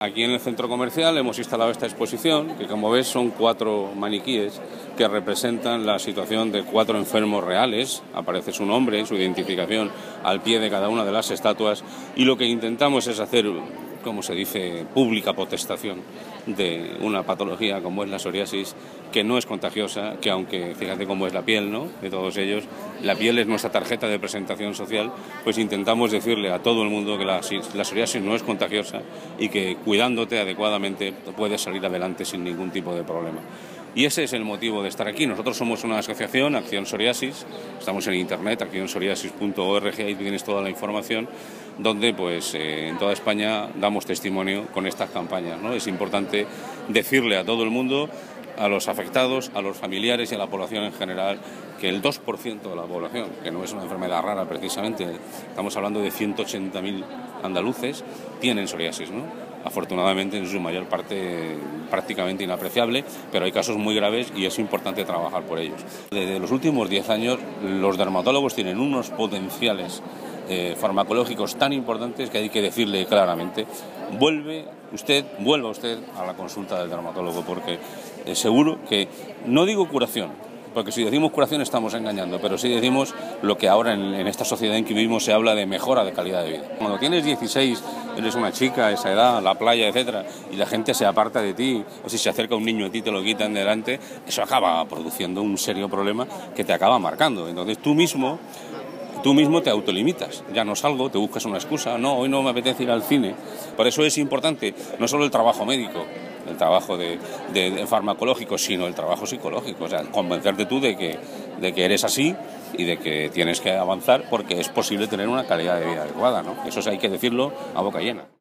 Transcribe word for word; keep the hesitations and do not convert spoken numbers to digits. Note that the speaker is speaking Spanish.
Aquí en el centro comercial hemos instalado esta exposición, que como ves son cuatro maniquíes que representan la situación de cuatro enfermos reales. Aparece su nombre y su identificación al pie de cada una de las estatuas, y lo que intentamos es hacer, como se dice, pública potestación de una patología como es la psoriasis, que no es contagiosa, que aunque fíjate cómo es la piel, ¿no?, de todos ellos, la piel es nuestra tarjeta de presentación social, pues intentamos decirle a todo el mundo que la, la psoriasis no es contagiosa y que cuidándote adecuadamente puedes salir adelante sin ningún tipo de problema. Y ese es el motivo de estar aquí. Nosotros somos una asociación, Acción Psoriasis, estamos en internet, acción psoriasis punto org, ahí tienes toda la información, donde pues eh, en toda España damos testimonio con estas campañas, ¿no? Es importante decirle a todo el mundo, a los afectados, a los familiares y a la población en general, que el dos por ciento de la población, que no es una enfermedad rara precisamente, estamos hablando de ciento ochenta mil andaluces, tienen psoriasis, ¿no? Afortunadamente en su mayor parte prácticamente inapreciable, pero hay casos muy graves y es importante trabajar por ellos. Desde los últimos diez años los dermatólogos tienen unos potenciales eh, farmacológicos tan importantes que hay que decirle claramente: vuelve usted, vuelva usted a la consulta del dermatólogo, porque eh, seguro que, no digo curación, porque si decimos curación estamos engañando, pero si decimos lo que ahora en, en esta sociedad en que vivimos se habla de mejora de calidad de vida. Cuando tienes dieciséis, eres una chica, esa edad, la playa, etcétera, y la gente se aparta de ti, o si se acerca un niño a ti te lo quitan delante, eso acaba produciendo un serio problema que te acaba marcando. Entonces tú mismo, tú mismo te autolimitas. Ya no salgo, te buscas una excusa, no, hoy no me apetece ir al cine. Por eso es importante no solo el trabajo médico, el trabajo de, de, de farmacológico, sino el trabajo psicológico, o sea, convencerte tú de que, de que eres así y de que tienes que avanzar porque es posible tener una calidad de vida adecuada, ¿no? Eso sí, hay que decirlo a boca llena.